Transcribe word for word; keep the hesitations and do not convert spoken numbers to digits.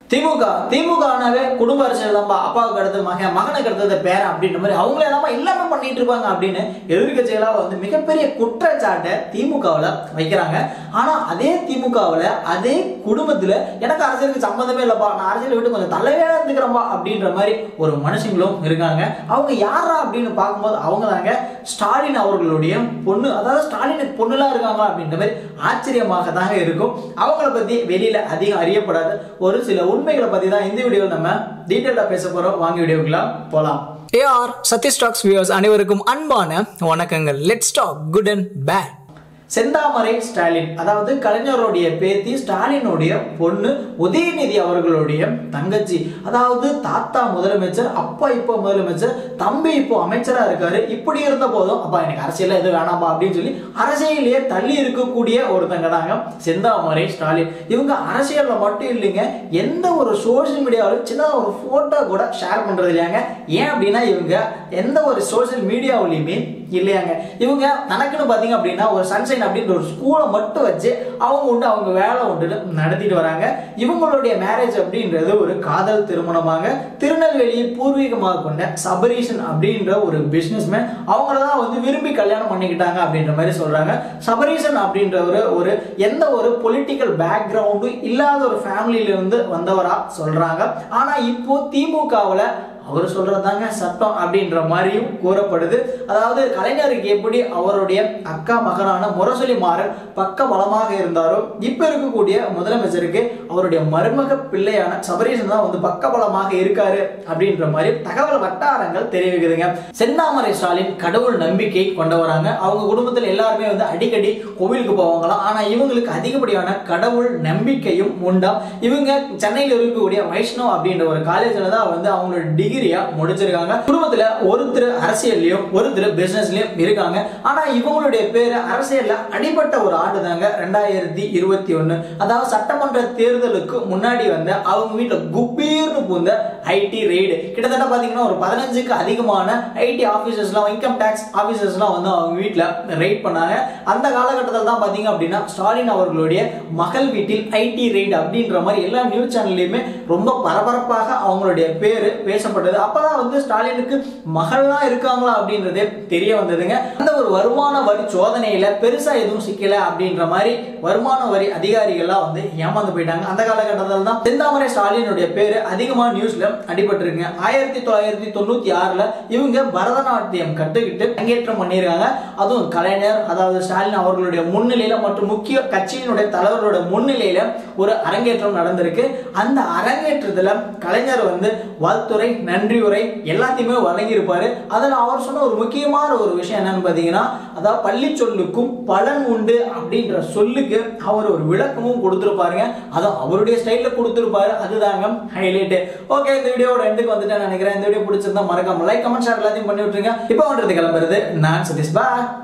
திமுக திமுகனாவே குடும்ப அரசியல் தான்ப்பா, அப்பாவுக்கு அடுத்து மகன், மகனுக்கு அடுத்தது பேரன் அப்படின்ற மாதிரி அவங்களே தான் எல்லாமே பண்ணிட்டு இருப்பாங்க அப்படின்னு எதிர்கட்சிகளாக வந்து மிகப்பெரிய குற்றச்சாட்டை திமுகவில் வைக்கிறாங்க. ஆனா அதே திமுகவில் அதே குடும்பத்துல எனக்கு அரசியலுக்கு சம்பந்தமே இல்லப்பா, நான் அரசியலை விட்டு கொஞ்சம் தலைவே இருந்துக்கிறேன்பா அப்படின்ற மாதிரி ஒரு மனுஷங்களும் இருக்காங்க. அவங்க யாரா அப்படின்னு பார்க்கும்போது அவங்க தாங்க ஸ்டாலின் அவர்களுடைய பொண்ணு. அதாவது ஸ்டாலினுக்கு பொண்ணுலாம் இருக்காங்களா அப்படின்ற மாதிரி ஆச்சரியமாக தாங்க இருக்கும். அவங்கள பத்தி வெளியில அதிகம் அறியப்படாத ஒரு சில உண்மைகளை பத்தி தான் இந்த வீடியோவில் நம்ம டீடைலா பேச போறோம். வாங்க வீடியோக்குள்ள போலாம். ஏஆர் சதீஷ் டாக்ஸ் வியூவர்ஸ் அனைவருக்கும் அன்பான வணக்கங்கள். Let's talk good and bad. Senthamarai Stalin, அதாவது கலைஞருடைய பேத்தி ஸ்டாலினுடைய பொண்ணு உதயநிதி அவர்களுடைய தங்கச்சி. அதாவது தாத்தா முதலமைச்சர், அப்பா இப்போ முதலமைச்சர், தம்பி இப்போ அமைச்சரா இருக்காரு. இப்படி இருந்த போதும் அப்பா எனக்கு அரசியல் எதுவும் வேணாம்பா அப்படின்னு சொல்லி அரசியலையே தள்ளி இருக்கக்கூடிய ஒருத்தங்க தாங்க செந்தாமரை ஸ்டாலின். இவங்க அரசியல்ல மட்டும் இல்லைங்க, எந்த ஒரு சோசியல் மீடியாவிலும் சின்ன ஒரு போட்டோ கூட ஷேர் பண்றது இல்லையாங்க. ஏன் அப்படின்னா இவங்க எந்த ஒரு சோசியல் மீடியாவிலையுமே இல்லையாங்க. இவங்க தனக்குன்னு பாத்தீங்க அப்படின்னா ஒரு சன்சைன் அப்படின்ற ஒரு ஸ்கூலை மட்டும் வச்சு அவங்க உண்டு அவங்க வேலை உண்டு நடத்திட்டு வராங்க. இவங்களுடைய மேரேஜ் அப்படின்றது ஒரு காதல் திருமணமாக திருநெல்வேலியை பூர்வீகமாக கொண்ட சபரீஷன் அப்படின்ற ஒரு பிசினஸ்மேன் அவங்களதான் வந்து விரும்பி கல்யாணம் பண்ணிக்கிட்டாங்க அப்படின்ற மாதிரி சொல்றாங்க. சபரீஷன் அப்படின்ற ஒரு ஒரு எந்த ஒரு பொலிட்டிக்கல் பேக்ரவுண்டும் இல்லாத ஒரு ஃபேமிலியில இருந்து வந்தவரா சொல்றாங்க. ஆனா இப்போ திமுகவுல அவர் சொல்றதாங்க சட்டம் அப்படின்ற மாதிரியும் கூறப்படுது. அதாவது கலைஞருக்கு எப்படி அவருடைய அக்கா மகனான முரசொலி மாறன் பக்க பலமாக இருந்தாரோ, இப்ப இருக்கக்கூடிய முதலமைச்சருக்கு அவருடைய மருமக பிள்ளையான சபரீஷன் தான் வந்து பக்க பலமாக இருக்காரு அப்படின்ற மாதிரி தகவல் வட்டாரங்கள் தெரிவிக்குதுங்க. செந்தாமரை ஸ்டாலின் கடவுள் நம்பிக்கை கொண்டவராங்க. அவங்க குடும்பத்தில் எல்லாருமே வந்து அடிக்கடி கோவிலுக்கு போவாங்களாம். ஆனா இவங்களுக்கு அதிகப்படியான கடவுள் நம்பிக்கையும் உண்டா. இவங்க சென்னையில் இருக்கக்கூடிய வைஷ்ணவ் அப்படின்ற ஒரு காலேஜ்ல தான் வந்து அவங்களோட டிகிரி முடிச்சிருக்காங்க. குடும்பத்துல ஒருத்தர் அரசியல்லையும் ஒருத்தர் பிசினஸ்லயும் இருக்காங்க. ஆனா இவங்களுடைய பேரு அரசியல்ல அடிபட்ட ஒரு ஆண்டு தாங்க ரெண்டாயிரத்தி இருபத்தி ஒன்னு. அதாவது சட்டமன்ற தேர்தலுக்கு முன்னாடி வந்து அவங்க வீட்டுல குப்பீர்னு பூந்த ஐடி ரெய்டு. கிட்டத்தட்ட பாத்தீங்கன்னா ஒரு பதினஞ்சுக்கு அதிகமான ஐடி ஆபீசர்ஸ்லாம், இன்கம் டாக்ஸ் ஆபீசர்ஸ்லாம் வந்து அவங்க வீட்டுல ரெய்ட் பண்ணாங்க. அந்த காலகட்டத்தில் தான் பாத்தீங்க அப்படின்னா ஸ்டாலின் அவர்களுடைய மகள் வீட்டில் ஐடி ரெய்டு அப்படின்ற மாதிரி எல்லா நியூஸ் சேனல்லையுமே ரொம்ப பரபரப்பாக அவங்களுடைய பேரு பேசப்பட்டது. அப்பதான் வந்து ஸ்டாலினுக்கு மகள்லாம் இருக்காங்களா அப்படின்றதே தெரிய வந்ததுங்க. அந்த ஒரு வருமான வரி சோதனையில பெருசா எதுவும் சிக்கல அப்படின்ற மாதிரி வருமான வரி அதிகாரிகள்லாம் வந்து ஏமாந்து போயிட்டாங்க. அந்த காலகட்டத்தில் தான் செந்தாமரை ஸ்டாலினுடைய பேரு அதிகமா நியூஸ்ல அடிபட்டிருக்குங்க. ஆயிரத்தி தொள்ளாயிரத்தி தொண்ணூத்தி ஆறுல இவங்க பரதநாட்டியம் கட்டுக்கிட்டு அரங்கேற்றம் பண்ணிருக்காங்க. அதுவும் கலைஞர், அதாவது ஸ்டாலின் அவர்களுடைய முன்னிலையில மற்றும் முக்கிய கட்சியினுடைய தலைவர்களோட முன்னிலையில ஒரு அரங்கேற்றம் நடந்திருக்கு. அந்த அரங்கேற்றத்துல கலைஞர் வந்து வாழ்த்துறை, நன்றி உரை எல்லாத்தையுமே வழங்கி இருப்பாரு. அதுல அவர் சொன்ன ஒரு முக்கியமான ஒரு விஷயம் என்னன்னு பாத்தீங்கன்னா, அதாவது பள்ளி சொல்லுக்கும் பலன் உண்டு அப்படின்ற சொல்லுக்கு அவர் ஒரு விளக்கமும் கொடுத்திருப்பாருங்க. அதுவும் அவருடைய ஸ்டைல்ல கொடுத்திருப்பாரு. அதுதாங்க ஹைலைட். ஓகே, இந்த வீடியோட எண்டுக்கு வந்துட்டேன்னு நினைக்கிறேன். இந்த வீடியோ பிடிச்சிருந்தா மறக்காம லைக், கமெண்ட், ஷேர் எல்லாத்தையும் பண்ணி விட்டுருங்க. இப்போ பண்றது கிளம்புறது நான் சதீஷ். பை.